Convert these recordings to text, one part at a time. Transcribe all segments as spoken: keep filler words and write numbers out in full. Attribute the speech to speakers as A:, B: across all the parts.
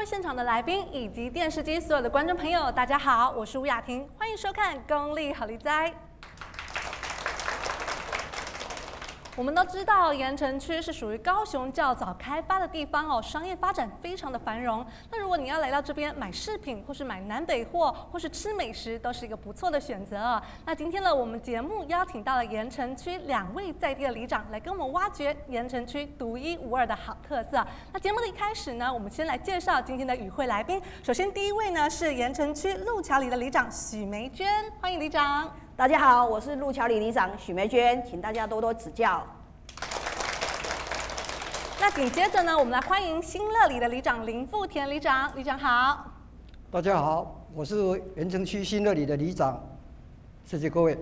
A: 位现场的来宾以及电视机所有的观众朋友，大家好，我是吴雅婷，欢迎收看《公立好利哉》。我们都知道，盐埕区是属于高雄较早开发的地方哦，商业发展非常的繁荣。那如果你要来到这边买饰品，或是买南北货，或是吃美食，都是一个不错的选择哦。那今天呢，我们节目邀请到了盐埕区两位在地的里长，来跟我们挖掘盐埕区独一无二的好特色。那节目的一开始呢，我们先来介绍今天的与会来宾。首先第一位呢是盐埕区路桥里的里长许梅娟，欢迎里长。
B: 大家好，我是路桥里里长许梅娟，请大家多多指教。
A: 那紧接着呢，我们来欢迎新乐里的里长林富田里长，里长好。
C: 大家好，我是盐埕区新乐里的里长，谢谢各位。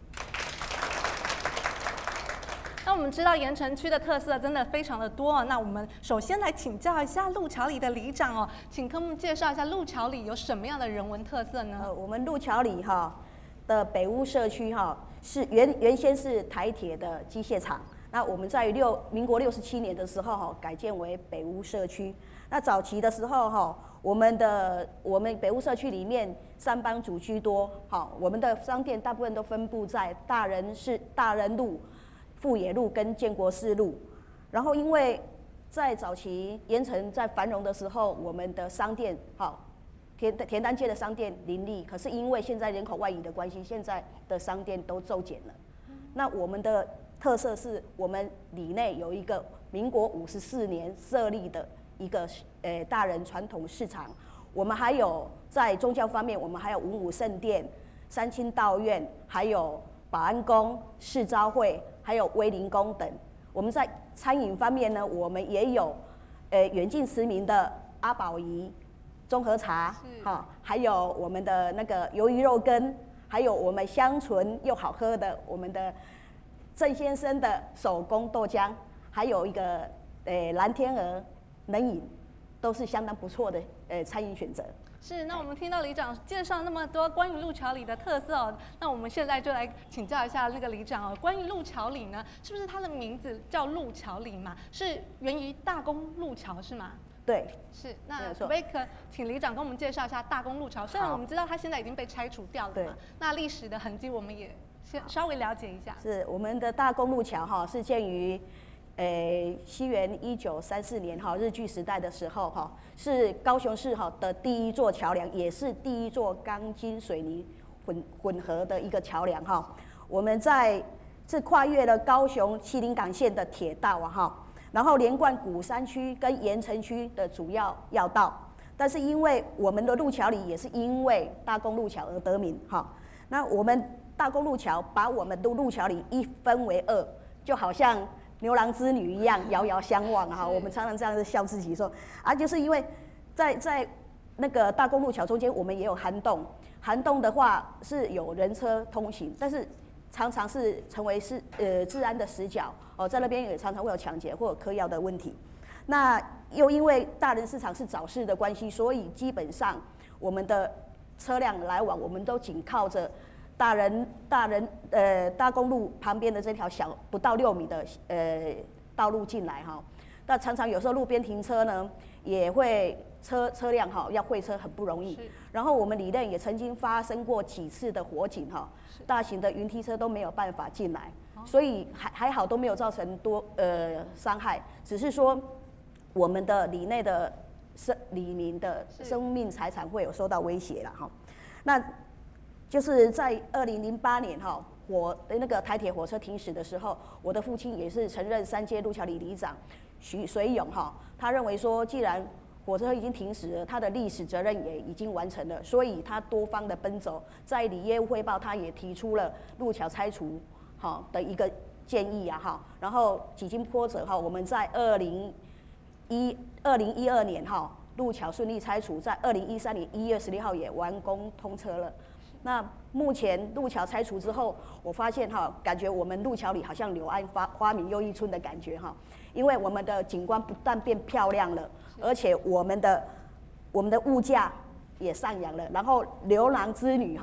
A: 那我们知道盐埕区的特色真的非常的多哦，那我们首先来请教一下路桥里的里长哦，请跟我们介绍一下路桥里有什么样的人文特色呢？
B: 呃，我们路桥里哈的北屋社区哈是原原先是台铁的机械厂。那我们在六民国六十七年的时候哈，改建为北屋社区。那早期的时候哈，我们的我们北屋社区里面三帮族居多，好，我们的商店大部分都分布在大人市、大人路、富野路跟建国四路。然后因为在早期盐埕在繁荣的时候，我们的商店好田田单街的商店林立，可是因为现在人口外移的关系，现在的商店都骤减了。那我们的特色是我们里内有一个民国五十四年设立的一个呃大人传统市场，我们还有在宗教方面，我们还有文武圣殿、三清道院，还有保安宫、世昭会，还有威灵宫等。我们在餐饮方面呢，我们也有呃远近驰名的阿宝姨综合茶，哈，还有我们的那个鱿鱼肉羹，还有我们香醇又好喝的我们的郑先生的手工豆浆，还有一个呃蓝天鹅冷饮，都是相当不错的呃餐饮选择。
A: 是，那我们听到里长介绍那么多关于路桥里的特色哦，那我们现在就来请教一下那个里长哦，关于路桥里呢，是不是它的名字叫路桥里嘛？是源于大公路桥是吗？
B: 对，
A: 是。那可不可以请里长跟我们介绍一下大公路桥？虽然我们知道它现在已经被拆除掉了嘛，那历史的痕迹我们也先稍微了解一下。
B: 是我们的大公路桥哈，是建于，呃西元一九三四年哈日据时代的时候哈，是高雄市哈的第一座桥梁，也是第一座钢筋水泥混混合的一个桥梁哈。我们在是跨越了高雄西临港线的铁道啊哈，然后连贯鼓山区跟盐埕区的主要要道。但是因为我们的路桥里也是因为大公路桥而得名哈，那我们大公路桥把我们的路桥里一分为二，就好像牛郎织女一样遥遥相望哈。我们常常这样子笑自己说啊，就是因为在在那个大公路桥中间，我们也有涵洞，涵洞的话是有人车通行，但是常常是成为是呃治安的死角哦，在那边也常常会有抢劫或者嗑药的问题。那又因为大人市场是早市的关系，所以基本上我们的车辆来往，我们都紧靠着大人大人呃大公路旁边的这条小不到六米的呃道路进来哈。那常常有时候路边停车呢，也会车车辆哈要会车很不容易。然后我们里内也曾经发生过几次的火警哈，大型的云梯车都没有办法进来，所以还还好都没有造成多呃伤害，只是说我们的里内的生里民的生命财产会有受到威胁了哈。那就是在二零零八年哈，火那个台铁火车停驶的时候，我的父亲也是曾任三街路桥里里长许水勇哈，他认为说，既然火车已经停驶了，他的历史责任也已经完成了，所以他多方的奔走，在里业务汇报，他也提出了路桥拆除哈的一个建议啊哈，然后几经波折哈，我们在二零一二零一二年哈，路桥顺利拆除，在二零一三年一月十六号也完工通车了。那目前路桥拆除之后，我发现哈，感觉我们路桥里好像柳暗花花明又一村的感觉哈，因为我们的景观不但变漂亮了，而且我们的我们的物价也上扬了，然后牛郎织女哈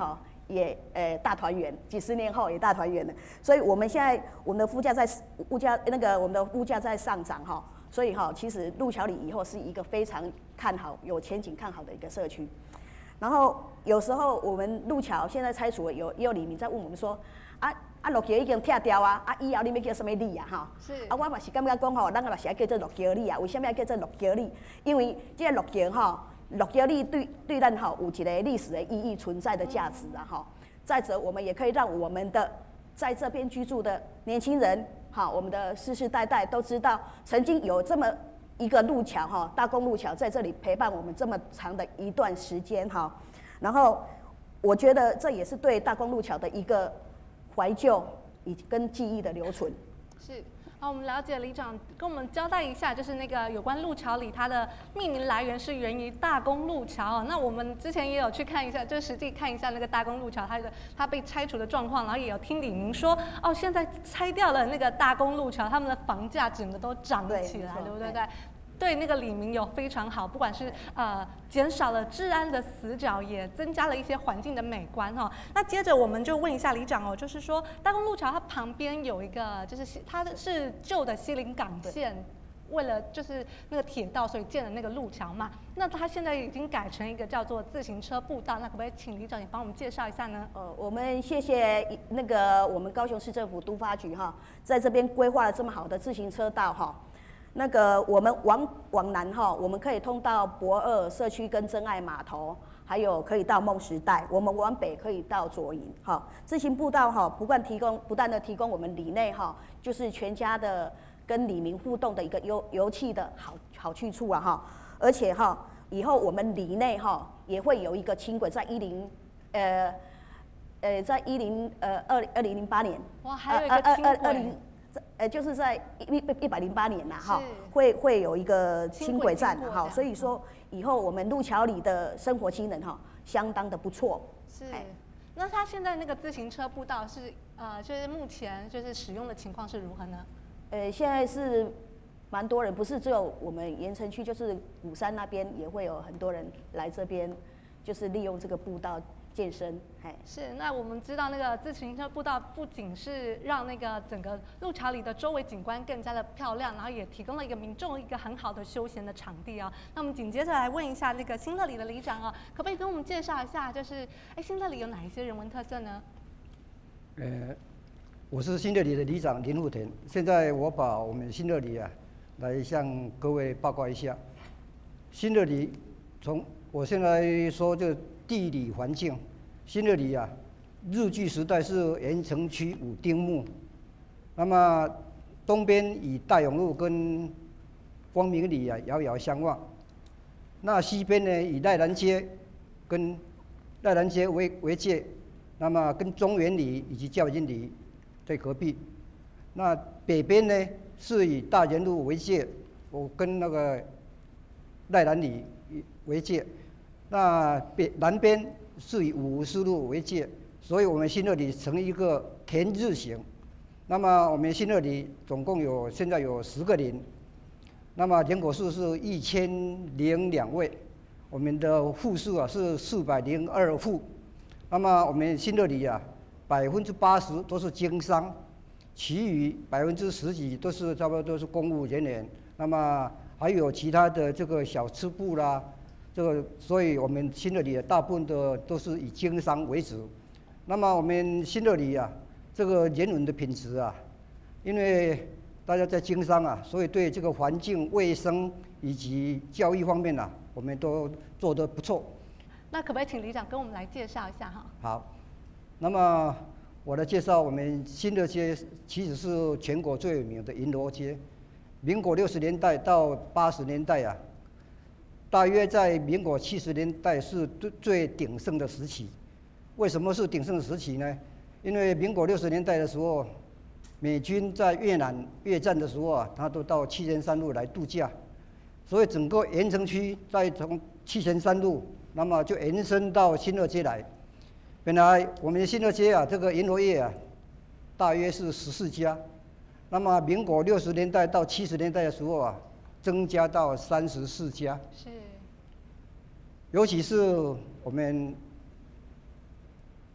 B: 也呃大团圆，几十年后也大团圆了。所以我们现在我们的物价在物价那个我们的物价在上涨哈，所以哈其实路桥里以后是一个非常看好、有前景看好的一个社区。然后有时候我们路桥现在拆除了，有也有里民在问我们说，啊啊路桥已经拆掉啊，啊以后你要叫什么里啊哈？是。啊我嘛是感觉讲吼，咱个嘛是要叫做路桥里啊，为什么要叫做路桥里？因为这个路桥吼。路桥里对对咱哈有一个历史的意义存在的价值啊哈。再者，我们也可以让我们的在这边居住的年轻人，哈，我们的世世代代都知道，曾经有这么一个路桥哈，大公路桥在这里陪伴我们这么长的一段时间哈。然后，我觉得这也是对大公路桥的一个怀旧以及跟记忆的留存。
A: 是。好，我们了解里长跟我们交代一下，就是那个有关路桥里它的命名来源是源于大公路桥哦。那我们之前也有去看一下，就实际看一下那个大公路桥它的它被拆除的状况，然后也有听李明说，哦，现在拆掉了那个大公路桥，他们的房价整个都涨了起来，对不对？对。对那个里民有非常好，不管是呃减少了治安的死角，也增加了一些环境的美观哈、哦。那接着我们就问一下里长哦，就是说大公路桥它旁边有一个，就是它是旧的西临港线，为了就是那个铁道，所以建的那个路桥嘛。那它现在已经改成一个叫做自行车步道，那可不可以请里长也帮我们介绍一下呢？
B: 呃，我们谢谢那个我们高雄市政府都发局哈，在这边规划了这么好的自行车道哈。那个我们往往南哈，我们可以通到博二社区跟真爱码头，还有可以到梦时代。我们往北可以到左营哈。自行步道哈，不断提供不断的提供我们里内哈，就是全家的跟里民互动的一个游游憩的好好去处啊哈。而且哈，以后我们里内哈也会有一个轻轨，在一零呃呃在一零呃二二零零八年，
A: 哇，还有一个轻轨。
B: 呃，就是在一一百零八年呐，哈，会会有一个轻轨站哈，所以说以后我们路桥里的生活机能哈，相当的不错。
A: 是，那它现在那个自行车步道是呃，就是目前就是使用的情况是如何呢？
B: 呃，现在是蛮多人，不是只有我们盐城区，就是鼓山那边也会有很多人来这边，就是利用这个步道健身。
A: 是，那我们知道那个自行车步道不仅是让那个整个路桥里的周围景观更加的漂亮，然后也提供了一个民众一个很好的休闲的场地啊。那我们紧接着来问一下那个新乐里的里长啊，可不可以跟我们介绍一下，就是哎新乐里有哪一些人文特色呢？
C: 呃，我是新乐里的里长林富田，现在我把我们新乐里啊来向各位报告一下。新乐里从我先来说这地理环境。新乐里啊，日据时代是盐城区五丁目，那么东边以大勇路跟光明里啊遥遥相望，那西边呢以赖兰街跟赖兰街为为界，那么跟中原里以及教金里在隔壁，那北边呢是以大元路为界，我跟那个赖兰里为界，那北南边是以五十路为界，所以我们新乐里成一个田字形。那么我们新乐里总共有现在有十个邻，那么人口数是一千零两位，我们的户数啊是四百零二户。那么我们新乐里啊，百分之八十都是经商，其余百分之十几都是差不多都是公务人员。那么还有其他的这个小吃部啦。这个，所以我们新乐里大部分的都是以经商为主。那么我们新乐里啊，这个人文的品质啊，因为大家在经商啊，所以对这个环境卫生以及教育方面啊，我们都做得不错。
A: 那可不可以请里长跟我们来介绍一下哈？
C: 好，那么我来介绍我们新乐街，其实是全国最有名的银楼街。民国六十年代到八十年代啊。大约在民国七十年代是最最鼎盛的时期。为什么是鼎盛的时期呢？因为民国六十年代的时候，美军在越南越战的时候啊，他都到七贤三路来度假，所以整个盐城区再从七贤三路，那么就延伸到新乐街来。本来我们新乐街啊，这个银楼业啊，大约是十四家，那么民国六十年代到七十年代的时候啊，增加到三十四家。是。尤其是我们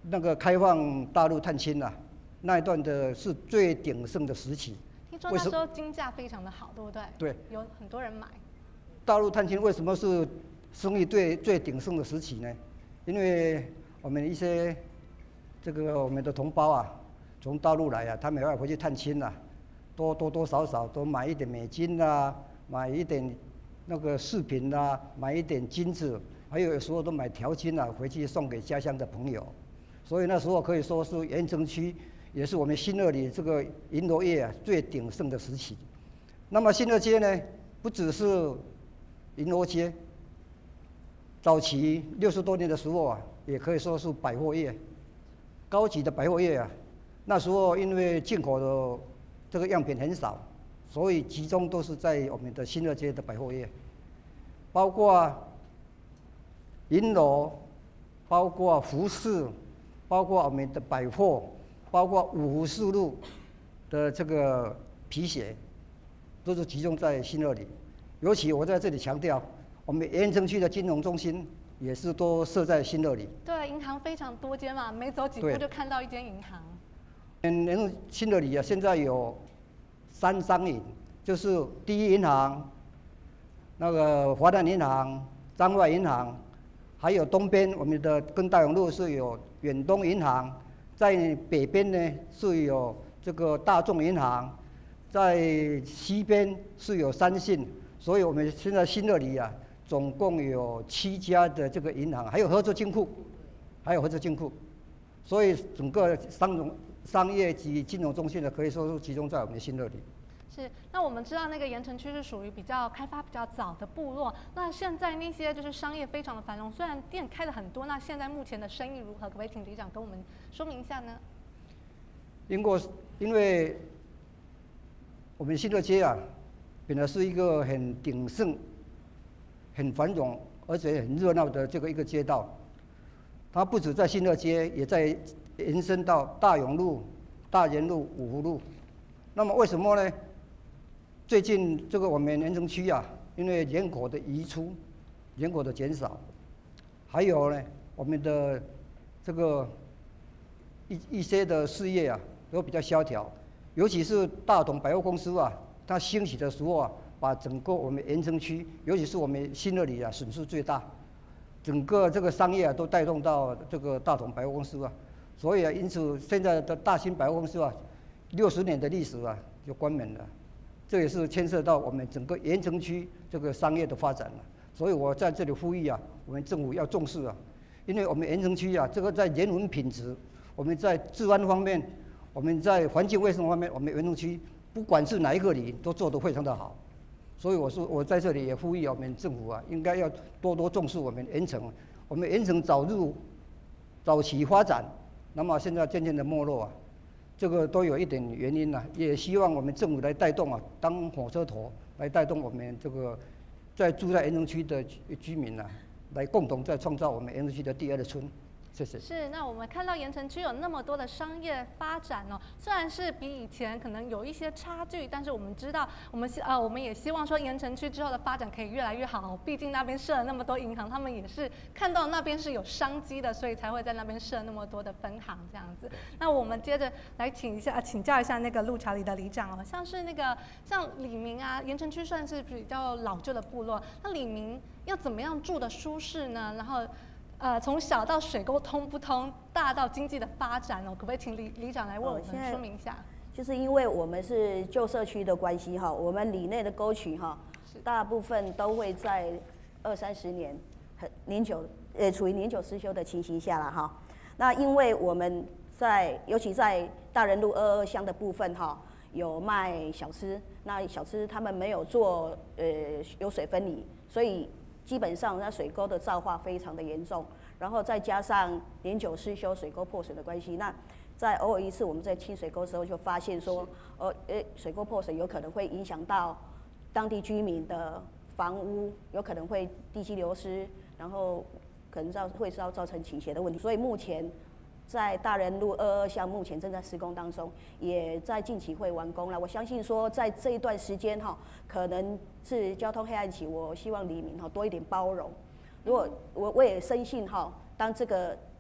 C: 那个开放大陆探亲啊，那一段的是最鼎盛的时期。
A: 听说那时候金价非常的好，对不对？
C: 对，
A: 有很多人买。
C: 大陆探亲为什么是生意最最鼎盛的时期呢？因为我们一些这个我们的同胞啊，从大陆来啊，他们要回去探亲啊，多多多少少都买一点美金啊，买一点那个饰品啊，买一点金子，还有有时候都买条金啊，回去送给家乡的朋友。所以那时候可以说是盐城区，也是我们新乐里这个银楼业啊最鼎盛的时期。那么新乐街呢，不只是银楼街，早期六十多年的时候啊，也可以说是百货业，高级的百货业啊。那时候因为进口的这个样品很少，所以集中都是在我们的新乐街的百货业，包括银楼，包括服饰，包括我们的百货，包括五福四路的这个皮鞋，都是集中在新乐里。尤其我在这里强调，我们盐城区的金融中心也是都设在新乐里。
A: 对，银行非常多间嘛，每走几步就看到一间银行。
C: 嗯，新乐里啊，现在有三商银，就是第一银行、那个华南银行、彰化银行，还有东边我们的跟大勇路是有远东银行，在北边呢是有这个大众银行，在西边是有三信。所以我们现在新乐里啊，总共有七家的这个银行，还有合作金库，还有合作金库，所以整个商融商业及金融中心呢，可以说是集中在我们的新乐里。
A: 是，那我们知道那个盐城区是属于比较开发比较早的部落，那现在那些就是商业非常的繁荣，虽然店开了很多，那现在目前的生意如何？可不可以请里长跟我们说明一下呢？
C: 因过因为我们新乐街啊，本来是一个很鼎盛、很繁荣而且很热闹的这个一个街道，它不止在新乐街，也在延伸到大勇路、大仁路、五福路。那么为什么呢？最近这个我们盐城区啊，因为人口的移出、人口的减少，还有呢，我们的这个一一些的事业啊，都比较萧条，尤其是大同百货公司啊。它兴起的时候啊，把整个我们盐城区，尤其是我们新乐里啊，损失最大。整个这个商业啊，都带动到这个大同百货公司啊，所以啊，因此现在的大新百货公司啊，六十年的历史啊，就关门了。这也是牵涉到我们整个盐城区这个商业的发展了。所以我在这里呼吁啊，我们政府要重视啊，因为我们盐城区啊，这个在人文品质，我们在治安方面，我们在环境卫生方面，我们盐城区。不管是哪一个里都做得非常的好，所以我说我在这里也呼吁我们政府啊，应该要多多重视我们盐城。我们盐城早入早期发展，那么现在渐渐的没落啊，这个都有一点原因呐、啊。也希望我们政府来带动啊，当火车头来带动我们这个在住在盐城区的居民啊，来共同再创造我们盐城区的第二的村。谢谢。
A: 是，那我们看到盐城区有那么多的商业发展哦，虽然是比以前可能有一些差距，但是我们知道，我们希呃我们也希望说盐城区之后的发展可以越来越好。毕竟那边设了那么多银行，他们也是看到那边是有商机的，所以才会在那边设那么多的分行这样子。那我们接着来请一下，请教一下那个路桥里的里长哦，像是那个像里民啊，盐城区算是比较老旧的部落，那里民要怎么样住的舒适呢？然后。呃，从小到水沟通不通，大到经济的发展哦，可不可以请里里长来为我们说明一下？
B: 就是因为我们是旧社区的关系哈，我们里内的沟渠哈，大部分都会在二三十年很年久，呃，处于年久失修的情形下了哈。那因为我们在，尤其在大仁路二二巷的部分哈，有卖小吃，那小吃他们没有做呃有水分离，所以。基本上，那水沟的造化非常的严重，然后再加上年久失修、水沟破损的关系，那在偶尔一次我们在清水沟的时候就发现说，呃，诶，水沟破损有可能会影响到当地居民的房屋，有可能会地基流失，然后可能造会造造成倾斜的问题，所以目前。在大仁路二二巷目前正在施工当中，也在近期会完工了。我相信说，在这一段时间哈，可能是交通黑暗期，我希望里民哈多一点包容。如果我我也深信哈，当这个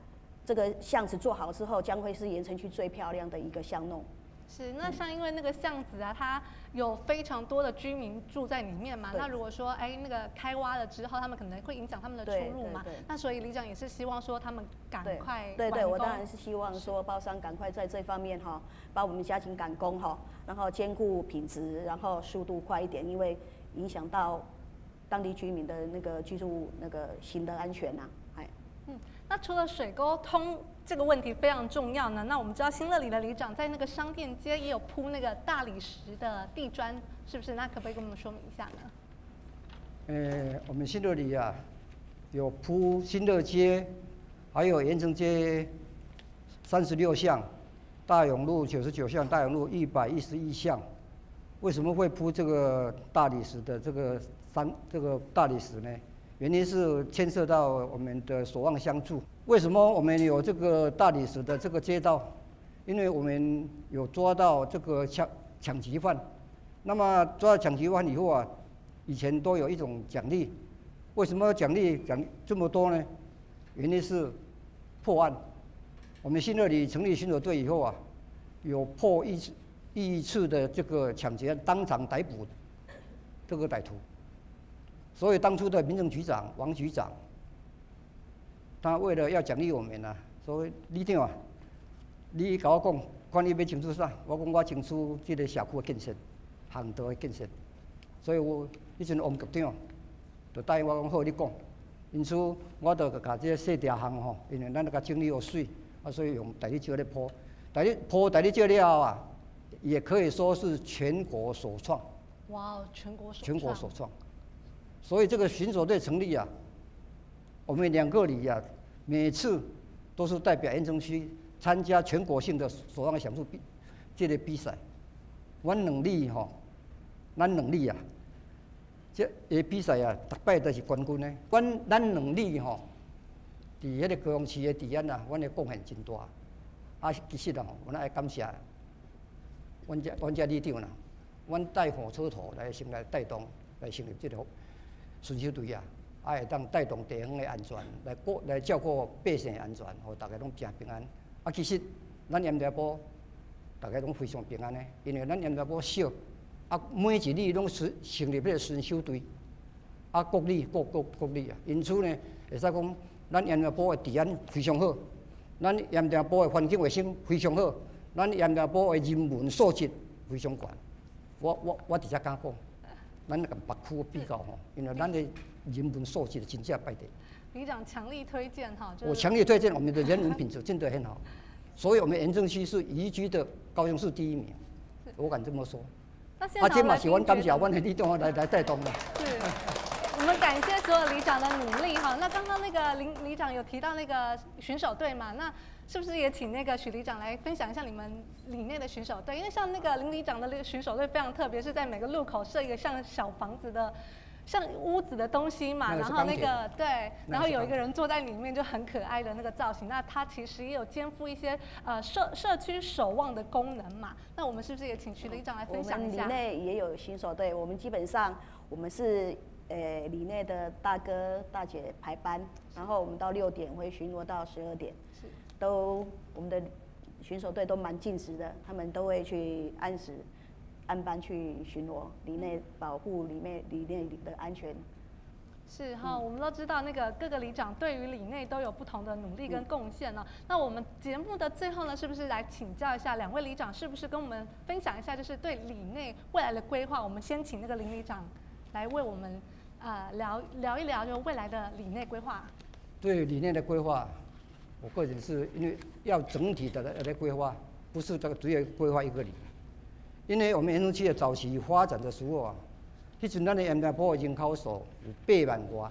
B: 这个巷子做好之后，将会是盐城区最漂亮的一个巷弄。
A: 是，那像因为那个巷子啊，它有非常多的居民住在里面嘛。那如果说哎那个开挖了之后，他们可能会影响他们的出入嘛。那所以里长也是希望说他们赶快
B: 对对，我当然是希望说包商赶快在这方面哈，把我们加紧赶工哈，然后兼顾品质，然后速度快一点，因为影响到当地居民的那个居住那个行的安全呐、啊，哎。
A: 嗯，那除了水沟通这个问题非常重要呢，那我们知道新乐里的里长在那个商店街也有铺那个大理石的地砖，是不是？那可不可以跟我们说明一下呢？
C: 呃，我们新乐里啊，有铺新乐街，还有盐城街三十六巷，大勇路九十九巷，大勇路一百一十一巷。为什么会铺这个大理石的这个三这个大理石呢？原因是牵涉到我们的守望相助。为什么我们有这个大理石的这个街道？因为我们有抓到这个抢抢劫犯。那么抓到抢劫犯以后啊，以前都有一种奖励。为什么奖励奖这么多呢？原因是破案。我们新乐里成立巡逻队以后啊，有破一次一次的这个抢劫案，当场逮捕这个歹徒。所以当初的民政局长王局长，他为了要奖励我们啊，所以里长啊，你甲我讲，看你要争取啥？我讲我争取这个社区的建设、巷道的建设。所以我以前王局长就答应我讲好，你讲。因此，我就甲这个细条巷吼，因为咱那个整理有水，啊，所以用大理石来铺。大理铺大理石了后啊，也可以说是全国首创。
A: 哇哦，全国首
C: 全国首创。所以这个巡守队成立啊，我们两个里啊，每次都是代表盐城区参加全国性的守望相助比这个比赛。阮两里吼，咱两里啊，这个比赛啊，逐摆都是冠军呢。阮咱两里吼，伫迄个高雄市的治安啊，阮的贡献真大。啊，其实啊，阮爱感谢阮这阮这里长啦，阮带火车头来先来带动来成立这个巡守队啊，啊会当带动地方的安全，来过来照顾百姓的安全，互大家拢真平安。啊，其实咱盐田埔大家拢非常平安的，因为咱盐田埔小，啊每一里拢成成立迄个巡守队，啊各里各各各里啊，因此呢，会使讲咱盐田埔的治安非常好，咱盐田埔的环境卫生非常好，咱盐田埔的人文素质非常高。我我我直接敢讲。咱跟别区比较吼，因为咱的人文素质真正摆第一。
A: 里长强力推荐哈，就是、
C: 我强烈推荐我们的人文品质真的很好，所以我们盐城区是宜居的高雄市第一名，我敢这么说。
A: 那现
C: 啊，这嘛
A: 是
C: 是阮感谢阮的里长来来带动的。
A: 是，我们感谢所有里长的努力哈。那刚刚那个林里长有提到那个巡守队嘛，那是不是也请那个许里长来分享一下你们里内的巡守队？因为像那个林里长的那个巡守队非常特别，是在每个路口设一个像小房子的、像屋子的东西嘛，然后那个对，然后有一个人坐在里面就很可爱的那个造型。那他其实也有肩负一些呃社社区守望的功能嘛。那我们是不是也请许里长来分享一下？
B: 我们里内也有巡守队，我们基本上我们是呃里内的大哥大姐排班，然后我们到六点会巡逻到十二点。
A: 是。
B: 都我们的巡守队都蛮尽职的，他们都会去按时按班去巡逻，里内保护里面里内的安全。
A: 是哈，我们都知道那个各个里长对于里内都有不同的努力跟贡献呢。那我们节目的最后呢，是不是来请教一下两位里长，是不是跟我们分享一下，就是对里内未来的规划？我们先请那个林里长来为我们呃聊聊一聊，就未来的里内规划。
C: 对里内的规划。我个人是因为要整体的来规划，不是这个只有规划一个里。因为我们盐城区的早期发展的时候啊，迄阵咱的盐田埔的人口数有八万多，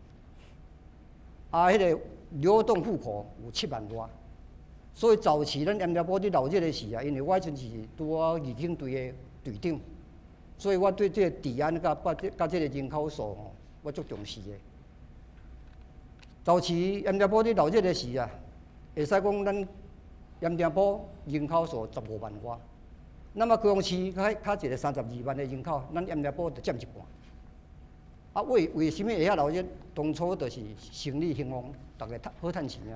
C: 啊，迄个流动户口有七万多，所以早期咱盐田埔伫闹热的时啊，因为我迄阵是拄我义警队的队长，所以我对这个治安甲把这甲这个人口数吼，我足重视的。早期盐田埔伫闹热的时啊，会使讲咱盐田埔人口数十五万多，那么高雄市较较一个三十二万的人口，咱盐田埔就占一半。啊，为为什么会遐闹热？当初就是生理兴旺，大家好趁钱啊。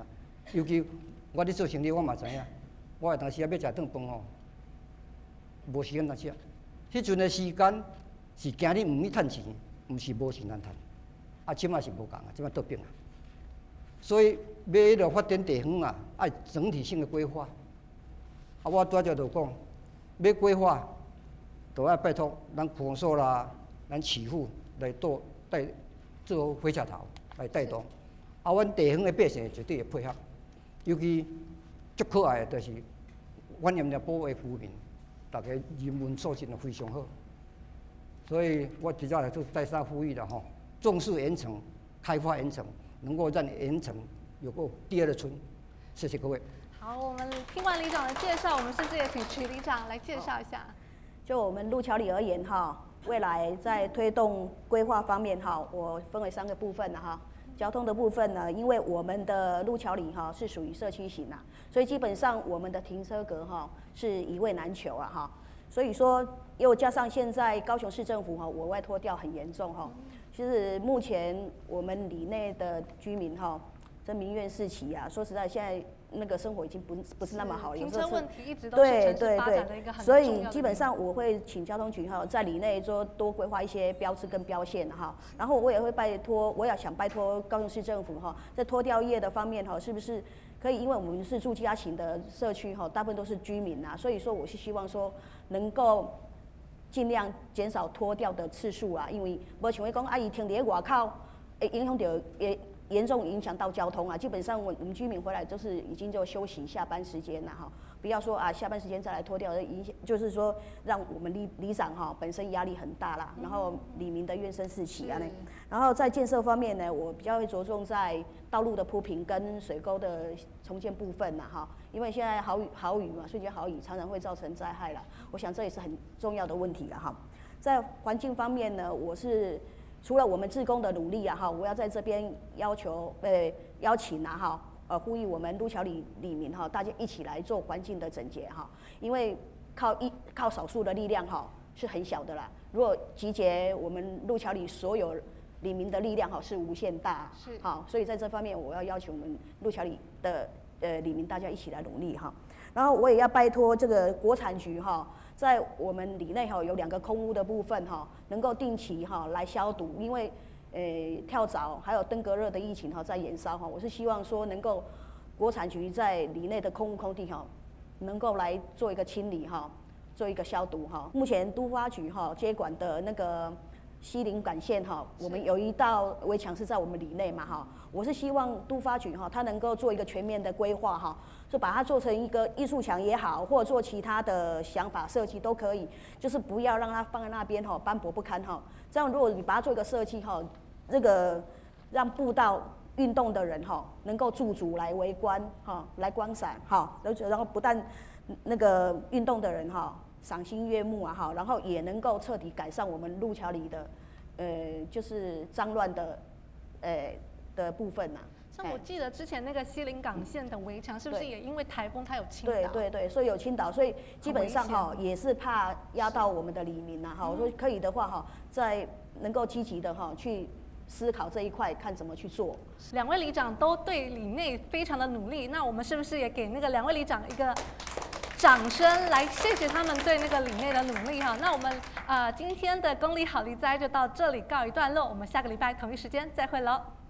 C: 尤其我咧做生意，我嘛知影，我有当时啊要食顿饭吼，无时间通食。迄阵的时间是惊你唔去趁钱，毋是无钱通趁。啊，即马是无共啊，即马倒变啊。所以要迄个发展地方啊，爱整体性的规划。啊，我拄则就讲，要规划，都要拜托咱区所啦、咱市府来带带做火车头来带动。啊，阮地方的百姓绝对会配合，尤其最可爱的就是阮盐田保卫居民，大家人文素质都非常好。所以我直接来就再三呼吁了吼，重视盐城，开发盐城，能够让盐城有个第二的村。谢谢各位。
A: 好，我们听完里长的介绍，我们是不是也请曲里长来介绍一下？
B: 就我们路桥里而言哈，未来在推动规划方面哈，我分为三个部分了哈。交通的部分呢，因为我们的路桥里哈是属于社区型啊，所以基本上我们的停车格哈是一位难求啊哈。所以说又加上现在高雄市政府哈委外拖吊很严重哈，其实目前我们里内的居民哈，这民怨四起啊，说实在现在。那个生活已经不不是那么好，
A: 停车问题一直都
B: 是
A: 城市发展的一个很重要的。
B: 所以基本上我会请交通局哈，在里内说多规划一些标志跟标线哈，然后我也会拜托，我也想拜托高雄市政府哈，在拖吊业的方面哈，是不是可以？因为我们是住家型的社区哈，大部分都是居民啊，所以说我是希望说能够尽量减少拖吊的次数啊，因为无像伊讲，啊伊停伫外口，会影响到也。严重影响到交通啊！基本上我我们居民回来都是已经就休息下班时间了哈，不要说啊下班时间再来拖吊，影响就是说让我们里里长哈本身压力很大啦，然后里民的怨声四起啊呢。然后在建设方面呢，我比较会着重在道路的铺平跟水沟的重建部分呐哈，因为现在豪雨豪雨嘛，瞬间豪雨常常会造成灾害啦，我想这也是很重要的问题了哈。在环境方面呢，我是。除了我们志工的努力啊，哈，我要在这边要求，呃，邀请啊，哈，呃，呼吁我们路桥里里民哈，大家一起来做环境的整洁哈，因为靠一靠少数的力量哈是很小的啦，如果集结我们路桥里所有里民的力量哈是无限大，是，好，所以在这方面我要要求我们路桥里的呃里民大家一起来努力哈，然后我也要拜托这个国产局哈。在我们里内哈有两个空污的部分哈，能够定期哈来消毒，因为呃跳蚤还有登革热的疫情哈在延烧哈，我是希望说能够国产局在里内的空污空地哈，能够来做一个清理哈，做一个消毒哈。目前都发局哈接管的那个西林管线哈，我们有一道围墙是在我们里内嘛哈，我是希望都发局哈它能够做一个全面的规划哈。就把它做成一个艺术墙也好，或者做其他的想法设计都可以，就是不要让它放在那边哈，斑驳不堪哈。这样如果你把它做一个设计哈，这个让步道运动的人哈能够驻足来围观哈，来观赏哈，然后不但那个运动的人哈赏心悦目啊哈，然后也能够彻底改善我们路桥里的呃就是脏乱的呃的部分呐、啊。
A: 像我记得之前那个西林港线的围墙，是不是也因为台风它有倾倒？
B: 对对对，所以有倾倒，所以基本上哈也是怕压到我们的里民呐哈。我说可以的话哈，在能够积极的哈去思考这一块，看怎么去做。
A: 两位里长都对里内非常的努力，那我们是不是也给那个两位里长一个掌声来谢谢他们对那个里内的努力哈？那我们呃今天的公里好里栽就到这里告一段落，我们下个礼拜同一时间再会喽。